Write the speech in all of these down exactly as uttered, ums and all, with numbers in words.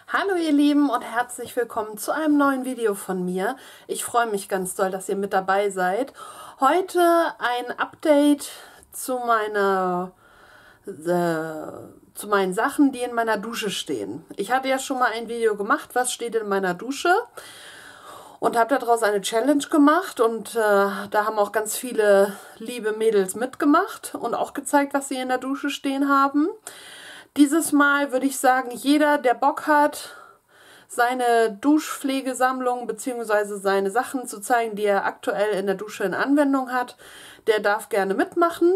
Hallo ihr Lieben und herzlich willkommen zu einem neuen Video von mir. Ich freue mich ganz doll, dass ihr mit dabei seid. Heute ein Update zu meiner äh, zu meinen Sachen, die in meiner Dusche stehen. Ich hatte ja schon mal ein Video gemacht, was steht in meiner Dusche, und habe daraus eine Challenge gemacht, und äh, da haben auch ganz viele liebe Mädels mitgemacht und auch gezeigt, was sie in der Dusche stehen haben. Dieses Mal würde ich sagen, jeder, der Bock hat, seine Duschpflegesammlung bzw. seine Sachen zu zeigen, die er aktuell in der Dusche in Anwendung hat, der darf gerne mitmachen.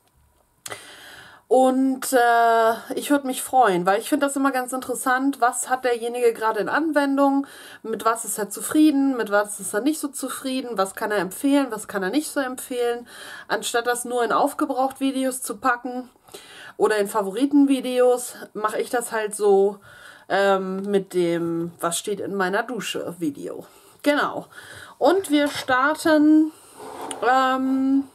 Und äh, ich würde mich freuen, weil ich finde das immer ganz interessant, was hat derjenige gerade in Anwendung, mit was ist er zufrieden, mit was ist er nicht so zufrieden, was kann er empfehlen, was kann er nicht so empfehlen, anstatt das nur in Aufgebraucht-Videos zu packen. Oder in Favoritenvideos mache ich das halt so ähm, mit dem was steht in meiner Dusche Video. Genau. Und wir starten ähm,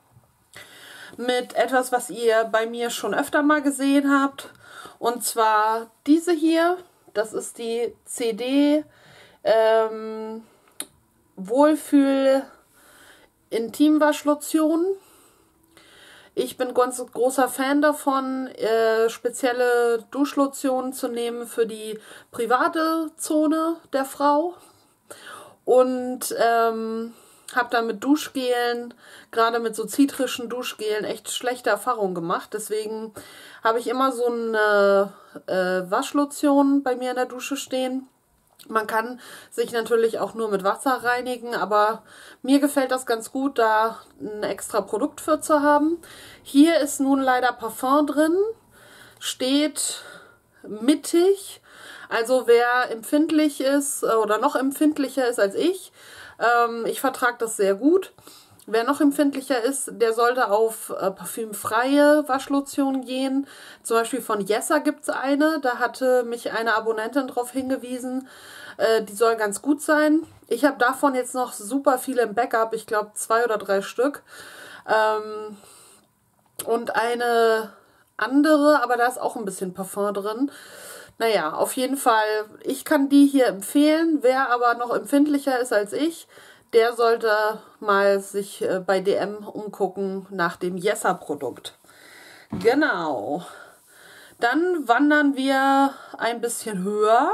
mit etwas, was ihr bei mir schon öfter mal gesehen habt. Und zwar diese hier. Das ist die C D ähm, Wohlfühl Intimwaschlotion. Ich bin ganz großer Fan davon, äh, spezielle Duschlotionen zu nehmen für die private Zone der Frau. Und ähm, habe dann mit Duschgelen, gerade mit so zitrischen Duschgelen, echt schlechte Erfahrungen gemacht. Deswegen habe ich immer so eine äh, Waschlotion bei mir in der Dusche stehen. Man kann sich natürlich auch nur mit Wasser reinigen, aber mir gefällt das ganz gut, da ein extra Produkt für zu haben. Hier ist nun leider Parfum drin, steht mittig, also wer empfindlich ist oder noch empfindlicher ist als ich, ähm, ich vertrage das sehr gut. Wer noch empfindlicher ist, der sollte auf äh, parfümfreie Waschlotion gehen. Zum Beispiel von Yesser gibt es eine. Da hatte mich eine Abonnentin darauf hingewiesen. Äh, die soll ganz gut sein. Ich habe davon jetzt noch super viele im Backup. Ich glaube zwei oder drei Stück. Ähm, und eine andere, aber da ist auch ein bisschen Parfum drin. Naja, auf jeden Fall, ich kann die hier empfehlen. Wer aber noch empfindlicher ist als ich, der sollte mal sich bei D M umgucken nach dem Yesser-Produkt. Genau. Dann wandern wir ein bisschen höher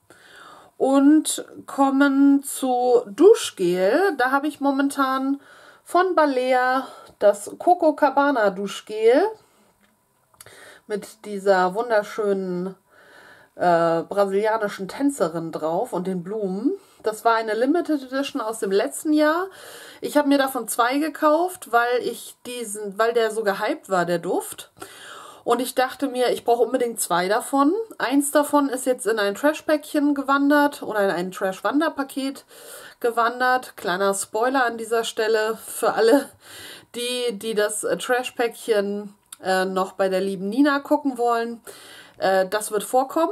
und kommen zu Duschgel. Da habe ich momentan von Balea das Coco Cabana Duschgel mit dieser wunderschönen äh, brasilianischen Tänzerin drauf und den Blumen. Das war eine Limited Edition aus dem letzten Jahr. Ich habe mir davon zwei gekauft, weil ich diesen, weil der so gehypt war, der Duft. Und ich dachte mir, ich brauche unbedingt zwei davon. Eins davon ist jetzt in ein Trash-Päckchen gewandert oder in ein Trash-Wanderpaket gewandert. Kleiner Spoiler an dieser Stelle für alle, die, die das Trash-Päckchen äh, noch bei der lieben Nina gucken wollen. Äh, das wird vorkommen.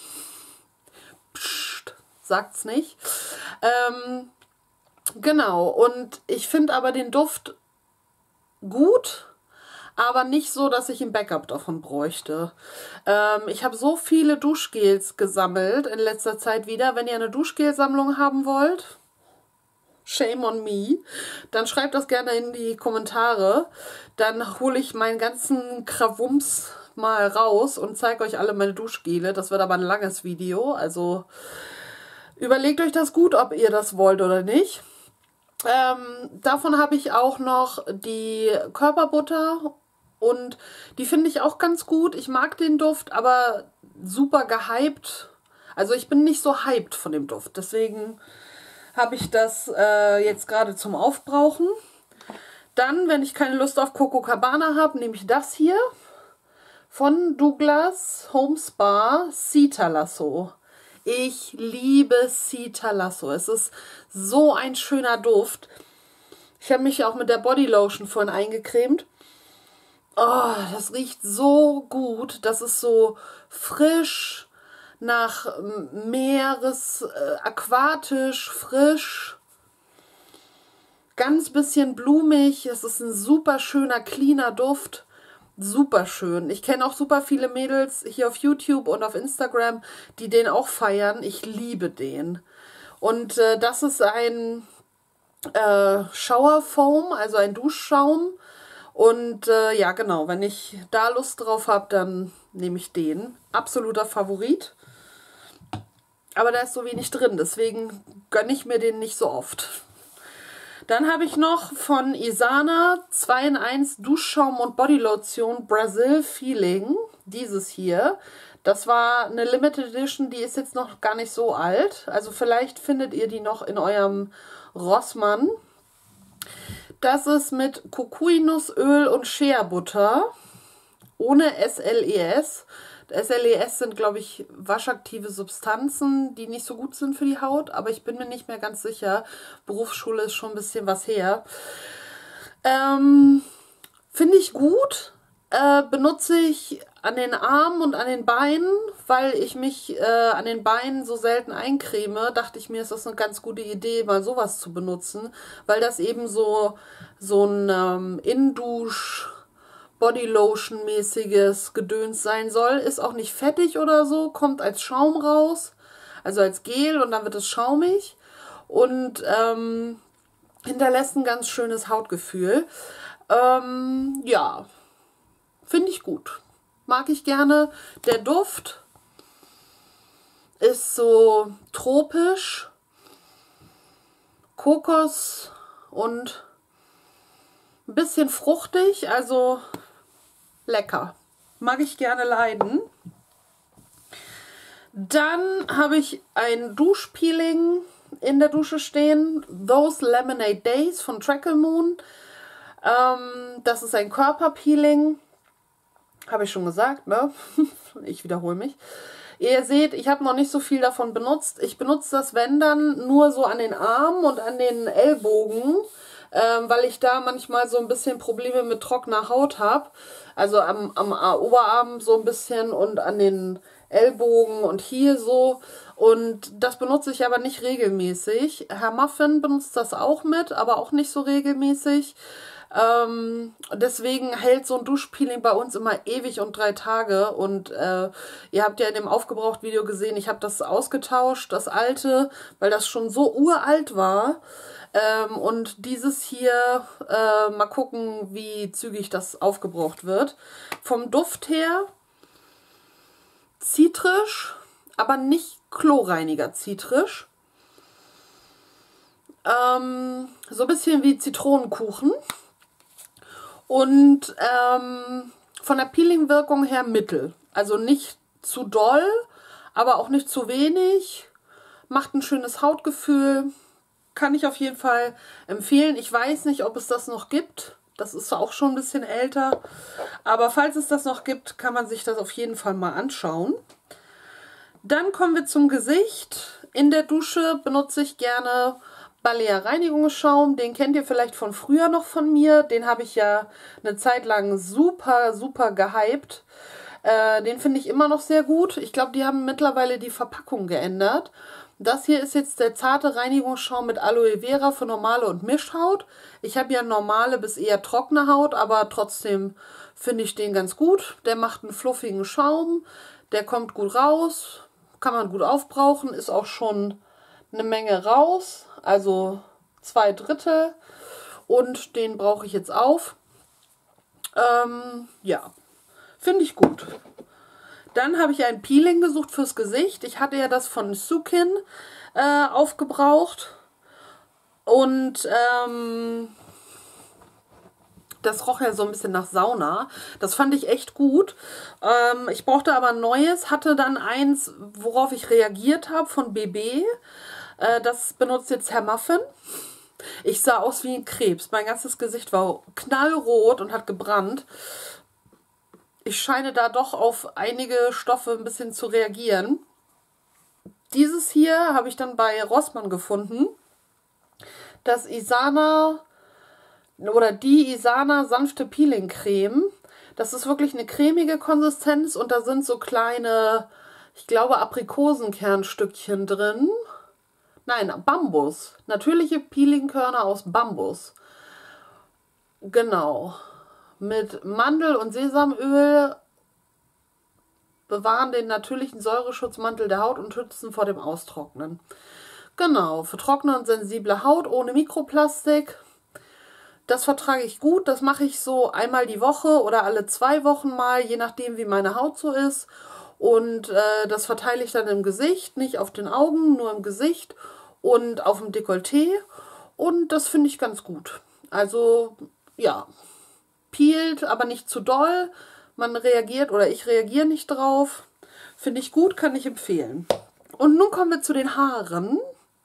Psst. Sagt's nicht. Ähm, genau, und ich finde aber den Duft gut, aber nicht so, dass ich ein Backup davon bräuchte. Ähm, ich habe so viele Duschgels gesammelt in letzter Zeit wieder. Wenn ihr eine Duschgelsammlung haben wollt, shame on me, dann schreibt das gerne in die Kommentare. Dann hole ich meinen ganzen Krawums mal raus und zeige euch alle meine Duschgele. Das wird aber ein langes Video, also überlegt euch das gut, ob ihr das wollt oder nicht. Ähm, davon habe ich auch noch die Körperbutter und die finde ich auch ganz gut. Ich mag den Duft, aber super gehypt. Also ich bin nicht so hyped von dem Duft. Deswegen habe ich das äh, jetzt gerade zum Aufbrauchen. Dann, wenn ich keine Lust auf Coco Cabana habe, nehme ich das hier von Douglas Home Spa Citralasso. Ich liebe Citralasso. Es ist so ein schöner Duft. Ich habe mich auch mit der Bodylotion vorhin eingecremt. Oh, das riecht so gut. Das ist so frisch, nach Meeres, äh, aquatisch, frisch. Ganz bisschen blumig. Es ist ein super schöner, cleaner Duft. super schön. Ich kenne auch super viele Mädels hier auf YouTube und auf Instagram, die den auch feiern. Ich liebe den. Und äh, das ist ein äh, Shower Foam, also ein Duschschaum. Und äh, ja, genau, wenn ich da Lust drauf habe, dann nehme ich den. Absoluter Favorit. Aber da ist so wenig drin, deswegen gönne ich mir den nicht so oft. Dann habe ich noch von Isana zwei in eins Duschschaum und Bodylotion Brazil Feeling. Dieses hier. Das war eine Limited Edition, die ist jetzt noch gar nicht so alt. Also vielleicht findet ihr die noch in eurem Rossmann. Das ist mit Kokui-Nussöl und Shea-Butter. Ohne S L E S. S L E S sind, glaube ich, waschaktive Substanzen, die nicht so gut sind für die Haut, aber ich bin mir nicht mehr ganz sicher. Berufsschule ist schon ein bisschen was her. Ähm, finde ich gut. Äh, benutze ich an den Armen und an den Beinen, weil ich mich äh, an den Beinen so selten eincreme, dachte ich mir, ist das eine ganz gute Idee, mal sowas zu benutzen, weil das eben so, so ein ähm, In-Dusch- Bodylotion-mäßiges Gedöns sein soll. Ist auch nicht fettig oder so, kommt als Schaum raus, also als Gel und dann wird es schaumig und ähm, hinterlässt ein ganz schönes Hautgefühl. Ähm, ja, finde ich gut. Mag ich gerne. Der Duft ist so tropisch, Kokos und ein bisschen fruchtig, also lecker. Mag ich gerne leiden. Dann habe ich ein Duschpeeling in der Dusche stehen. Those Lemonade Days von Trackle Moon. Ähm, das ist ein Körperpeeling. Habe ich schon gesagt, ne? Ich wiederhole mich. Ihr seht, ich habe noch nicht so viel davon benutzt. Ich benutze das, wenn dann, nur so an den Armen und an den Ellbogen. Ähm, weil ich da manchmal so ein bisschen Probleme mit trockener Haut habe. Also am, am Oberarm so ein bisschen und an den Ellbogen und hier so. Und das benutze ich aber nicht regelmäßig. Herr Muffin benutzt das auch mit, aber auch nicht so regelmäßig. Ähm, deswegen hält so ein Duschpeeling bei uns immer ewig und drei Tage. Und äh, ihr habt ja in dem Aufgebraucht-Video gesehen, ich habe das ausgetauscht, das alte, weil das schon so uralt war. Ähm, und dieses hier, äh, mal gucken, wie zügig das aufgebraucht wird. Vom Duft her zitrisch, aber nicht Chlorreiniger zitrisch. Ähm, so ein bisschen wie Zitronenkuchen. Und ähm, von der Peeling-Wirkung her mittel. Also nicht zu doll, aber auch nicht zu wenig. Macht ein schönes Hautgefühl. Kann ich auf jeden Fall empfehlen. Ich weiß nicht, ob es das noch gibt. Das ist auch schon ein bisschen älter. Aber falls es das noch gibt, kann man sich das auf jeden Fall mal anschauen. Dann kommen wir zum Gesicht. In der Dusche benutze ich gerne Balea Reinigungsschaum. Den kennt ihr vielleicht von früher noch von mir. Den habe ich ja eine Zeit lang super, super gehypt. Äh, den finde ich immer noch sehr gut. Ich glaube, die haben mittlerweile die Verpackung geändert. Das hier ist jetzt der zarte Reinigungsschaum mit Aloe Vera für normale und Mischhaut. Ich habe ja normale bis eher trockene Haut, aber trotzdem finde ich den ganz gut. Der macht einen fluffigen Schaum, der kommt gut raus, kann man gut aufbrauchen, ist auch schon eine Menge raus, also zwei Drittel. Und den brauche ich jetzt auf. Ähm, ja, finde ich gut. Dann habe ich ein Peeling gesucht fürs Gesicht. Ich hatte ja das von Sukin äh, aufgebraucht. Und ähm, das roch ja so ein bisschen nach Sauna. Das fand ich echt gut. Ähm, ich brauchte aber ein neues. Hatte dann eins, worauf ich reagiert habe, von B B. Äh, das benutzt jetzt Herr Muffin. Ich sah aus wie ein Krebs. Mein ganzes Gesicht war knallrot und hat gebrannt. Ich scheine da doch auf einige Stoffe ein bisschen zu reagieren. Dieses hier habe ich dann bei Rossmann gefunden. Das Isana oder die Isana sanfte Peeling Creme. Das ist wirklich eine cremige Konsistenz und da sind so kleine, ich glaube, Aprikosenkernstückchen drin. Nein, Bambus. Natürliche Peelingkörner aus Bambus. Genau. mit Mandel und Sesamöl bewahren den natürlichen Säureschutzmantel der Haut und schützen vor dem Austrocknen. Genau, für trockene und sensible Haut ohne Mikroplastik. Das vertrage ich gut, das mache ich so einmal die Woche oder alle zwei Wochen mal, je nachdem wie meine Haut so ist. Und äh, das verteile ich dann im Gesicht, nicht auf den Augen, nur im Gesicht und auf dem Dekolleté. Und das finde ich ganz gut. Also, ja, peelt, aber nicht zu doll. Man reagiert oder ich reagiere nicht drauf. Finde ich gut, kann ich empfehlen. Und nun kommen wir zu den Haaren.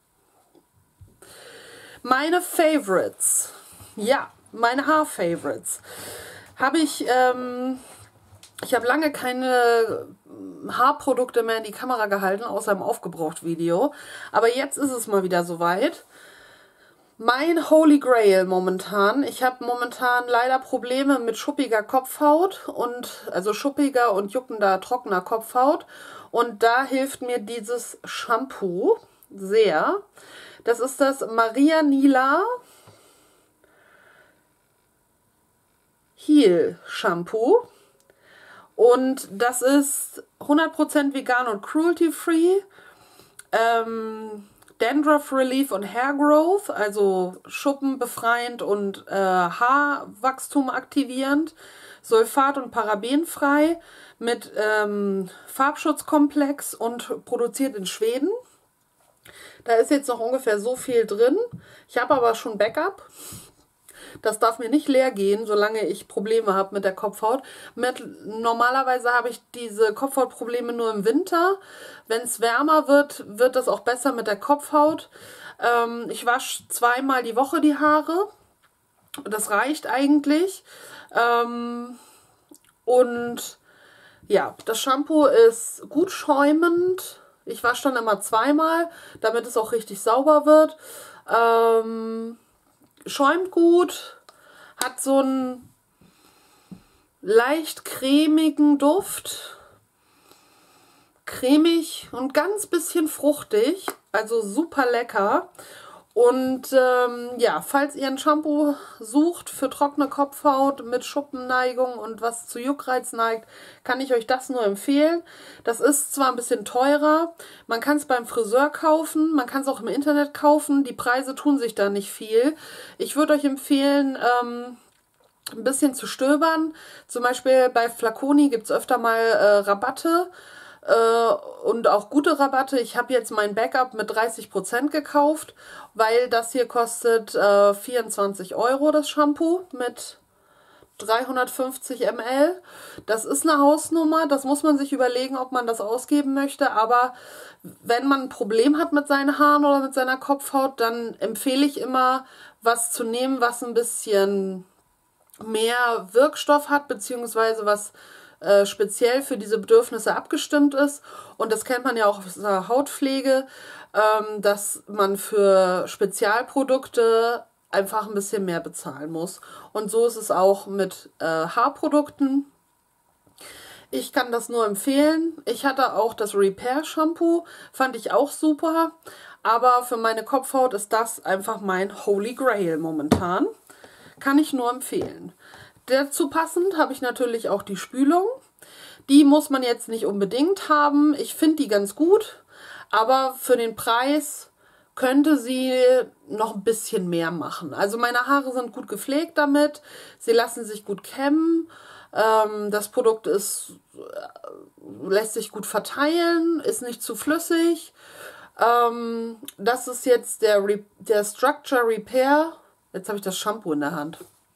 Meine Favorites. Ja, meine Haar-Favorites. Habe ich, ähm, ich habe lange keine Haarprodukte mehr in die Kamera gehalten, außer im Aufgebraucht-Video. Aber jetzt ist es mal wieder soweit. Mein Holy Grail momentan. Ich habe momentan leider Probleme mit schuppiger Kopfhaut und also schuppiger und juckender, trockener Kopfhaut. Und da hilft mir dieses Shampoo sehr. Das ist das Maria Nila Heal Shampoo. Und das ist hundert Prozent vegan und cruelty-free. Ähm, Dandruff Relief und Hair Growth, also schuppenbefreiend und äh, Haarwachstum aktivierend. Sulfat- und parabenfrei mit ähm, Farbschutzkomplex und produziert in Schweden. Da ist jetzt noch ungefähr so viel drin. Ich habe aber schon Backup. Das darf mir nicht leer gehen, solange ich Probleme habe mit der Kopfhaut. Mit, normalerweise habe ich diese Kopfhautprobleme nur im Winter. Wenn es wärmer wird, wird das auch besser mit der Kopfhaut. Ähm, ich wasche zweimal die Woche die Haare. Das reicht eigentlich. Ähm, und ja, das Shampoo ist gut schäumend. Ich wasche dann immer zweimal, damit es auch richtig sauber wird. Ähm... Schäumt gut, hat so einen leicht cremigen Duft, cremig und ganz bisschen fruchtig, also super lecker. Und ähm, ja, falls ihr ein Shampoo sucht für trockene Kopfhaut mit Schuppenneigung und was zu Juckreiz neigt, kann ich euch das nur empfehlen. Das ist zwar ein bisschen teurer, man kann es beim Friseur kaufen, man kann es auch im Internet kaufen, die Preise tun sich da nicht viel. Ich würde euch empfehlen, ähm, ein bisschen zu stöbern. Zum Beispiel bei Flaconi gibt es öfter mal äh, Rabatte. Und auch gute Rabatte. Ich habe jetzt mein Backup mit dreißig Prozent gekauft, weil das hier kostet äh, vierundzwanzig Euro, das Shampoo mit dreihundertfünfzig Milliliter. Das ist eine Hausnummer, das muss man sich überlegen, ob man das ausgeben möchte, aber wenn man ein Problem hat mit seinen Haaren oder mit seiner Kopfhaut, dann empfehle ich immer, was zu nehmen, was ein bisschen mehr Wirkstoff hat, beziehungsweise was speziell für diese Bedürfnisse abgestimmt ist. Und das kennt man ja auch aus der Hautpflege, ähm, dass man für Spezialprodukte einfach ein bisschen mehr bezahlen muss. Und so ist es auch mit äh, Haarprodukten. Ich kann das nur empfehlen. Ich hatte auch das Repair Shampoo, fand ich auch super. Aber für meine Kopfhaut ist das einfach mein Holy Grail momentan. Kann ich nur empfehlen. Dazu passend habe ich natürlich auch die Spülung. Die muss man jetzt nicht unbedingt haben. Ich finde die ganz gut, aber für den Preis könnte sie noch ein bisschen mehr machen. Also meine Haare sind gut gepflegt damit. Sie lassen sich gut kämmen. Ähm, das Produkt ist, lässt sich gut verteilen, ist nicht zu flüssig. Ähm, das ist jetzt der, Re der Structure Repair. Jetzt habe ich das Shampoo in der Hand.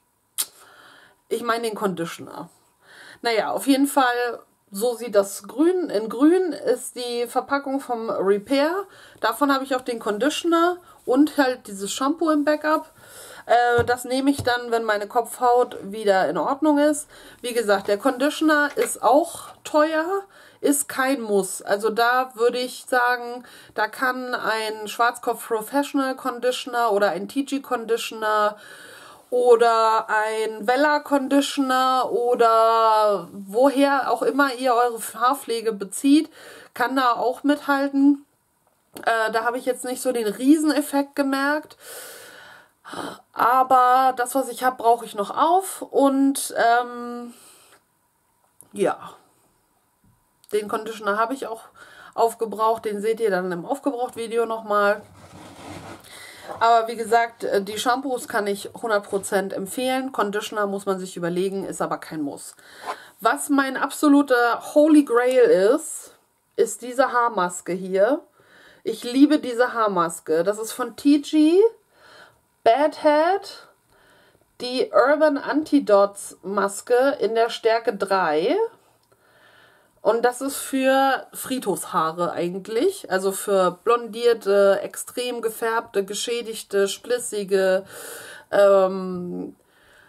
Ich meine den Conditioner. Naja, auf jeden Fall, so sieht das grün. In grün ist die Verpackung vom Repair. Davon habe ich auch den Conditioner und halt dieses Shampoo im Backup. Äh, das nehme ich dann, wenn meine Kopfhaut wieder in Ordnung ist. Wie gesagt, der Conditioner ist auch teuer, ist kein Muss. Also da würde ich sagen, da kann ein Schwarzkopf Professional Conditioner oder ein T G Conditioner oder ein Wella Conditioner oder woher auch immer ihr eure Haarpflege bezieht, kann da auch mithalten. Äh, da habe ich jetzt nicht so den Rieseneffekt gemerkt. Aber das, was ich habe, brauche ich noch auf. Und ähm, ja, den Conditioner habe ich auch aufgebraucht. Den seht ihr dann im Aufgebraucht-Video nochmal. Aber wie gesagt, die Shampoos kann ich hundert Prozent empfehlen. Conditioner muss man sich überlegen, ist aber kein Muss. Was mein absoluter Holy Grail ist, ist diese Haarmaske hier. Ich liebe diese Haarmaske. Das ist von T G Bad Head, die Urban Antidotes Maske in der Stärke drei. Und das ist für Friedhofshaare eigentlich. Also für blondierte, extrem gefärbte, geschädigte, splissige, ähm,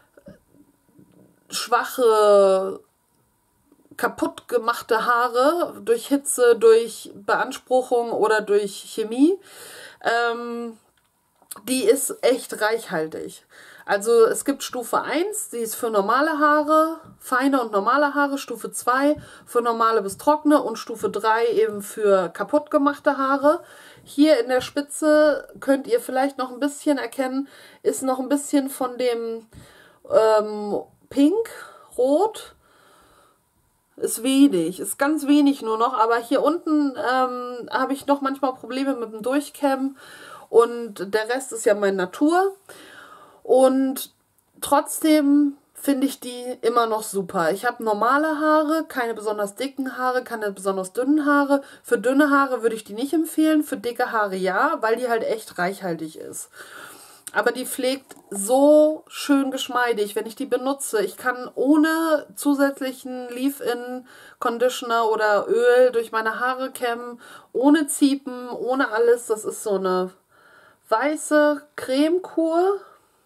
schwache, kaputt gemachte Haare durch Hitze, durch Beanspruchung oder durch Chemie. Ähm, die ist echt reichhaltig. Also es gibt Stufe eins, die ist für normale Haare, feine und normale Haare, Stufe zwei für normale bis trockene und Stufe drei eben für kaputt gemachte Haare. Hier in der Spitze könnt ihr vielleicht noch ein bisschen erkennen, ist noch ein bisschen von dem ähm, Pink, Rot. Ist wenig, ist ganz wenig nur noch, aber hier unten ähm, habe ich noch manchmal Probleme mit dem Durchkämmen und der Rest ist ja meine Natur. Und trotzdem finde ich die immer noch super. Ich habe normale Haare, keine besonders dicken Haare, keine besonders dünnen Haare. Für dünne Haare würde ich die nicht empfehlen, für dicke Haare ja, weil die halt echt reichhaltig ist. Aber die pflegt so schön geschmeidig, wenn ich die benutze. Ich kann ohne zusätzlichen Leave-In-Conditioner oder Öl durch meine Haare kämmen, ohne Ziepen, ohne alles. Das ist so eine weiße Cremekur.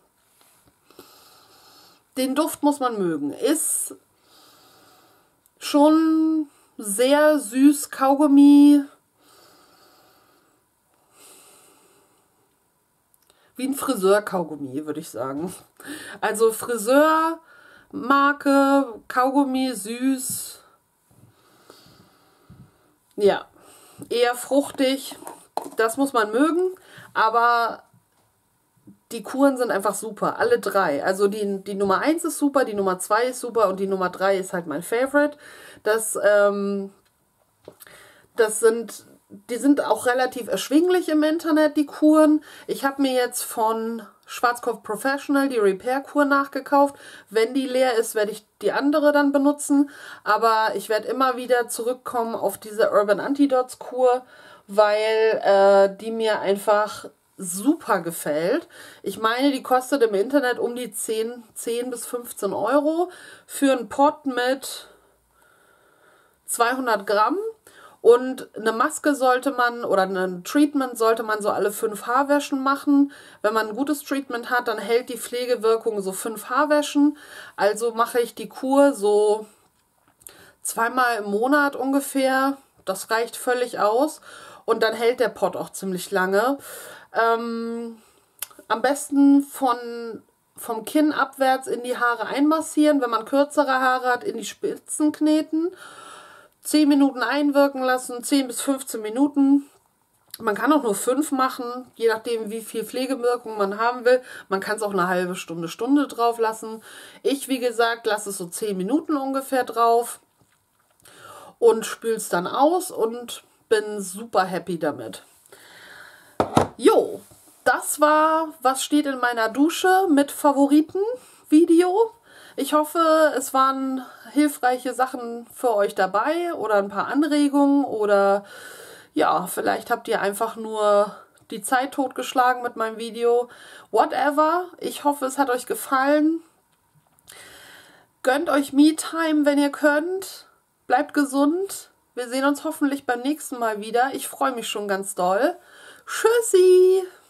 Den Duft muss man mögen. Ist schon sehr süß, Kaugummi. Wie ein Friseur-Kaugummi, würde ich sagen. Also Friseur-Marke, Kaugummi, süß. Ja, eher fruchtig. Das muss man mögen. Aber die Kuren sind einfach super. Alle drei. Also die, die Nummer eins ist super, die Nummer zwei ist super und die Nummer drei ist halt mein Favorite. Das, ähm, das sind... Die sind auch relativ erschwinglich im Internet, die Kuren. Ich habe mir jetzt von Schwarzkopf Professional die Repair-Kur nachgekauft. Wenn die leer ist, werde ich die andere dann benutzen. Aber ich werde immer wieder zurückkommen auf diese Urban Antidotes Kur, weil äh, die mir einfach super gefällt. Ich meine, die kostet im Internet um die zehn bis fünfzehn Euro für einen Pot mit zweihundert Gramm. Und eine Maske sollte man, oder ein Treatment sollte man so alle fünf Haarwäschen machen. Wenn man ein gutes Treatment hat, dann hält die Pflegewirkung so fünf Haarwäschen. Also mache ich die Kur so zweimal im Monat ungefähr. Das reicht völlig aus. Und dann hält der Pot auch ziemlich lange. Ähm, am besten von, vom Kinn abwärts in die Haare einmassieren. Wenn man kürzere Haare hat, in die Spitzen kneten. zehn Minuten einwirken lassen, zehn bis fünfzehn Minuten. Man kann auch nur fünf machen, je nachdem wie viel Pflegewirkung man haben will. Man kann es auch eine halbe Stunde, Stunde drauf lassen. Ich, wie gesagt, lasse es so zehn Minuten ungefähr drauf und spüle es dann aus und bin super happy damit. Jo, das war, was steht in meiner Dusche mit Favoriten-Video. Ich hoffe, es waren hilfreiche Sachen für euch dabei oder ein paar Anregungen oder ja, vielleicht habt ihr einfach nur die Zeit totgeschlagen mit meinem Video. Whatever. Ich hoffe, es hat euch gefallen. Gönnt euch Me-Time, wenn ihr könnt. Bleibt gesund. Wir sehen uns hoffentlich beim nächsten Mal wieder. Ich freue mich schon ganz doll. Tschüssi!